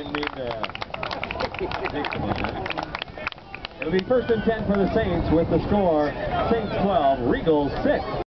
didn't mean to take them on that. It'll be 1st and 10 for the Saints with the score, Saints 12, Regals 6.